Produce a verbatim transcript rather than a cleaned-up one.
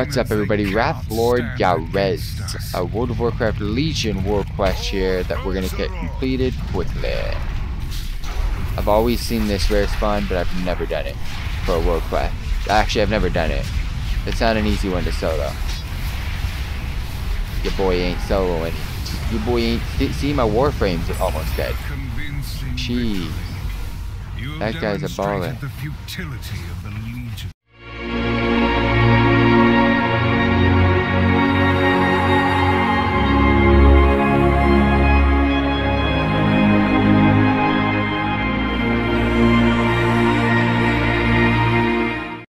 What's up, everybody? Wrath Lord Yarez, a World of Warcraft Legion world quest here that we're gonna get completed quickly. I've always seen this rare spawn, but I've never done it for a world quest. Actually, I've never done it. It's not an easy one to solo. Your boy ain't soloing. Your boy ain't. See, my Warframe's almost dead. Jeez. That guy's a baller.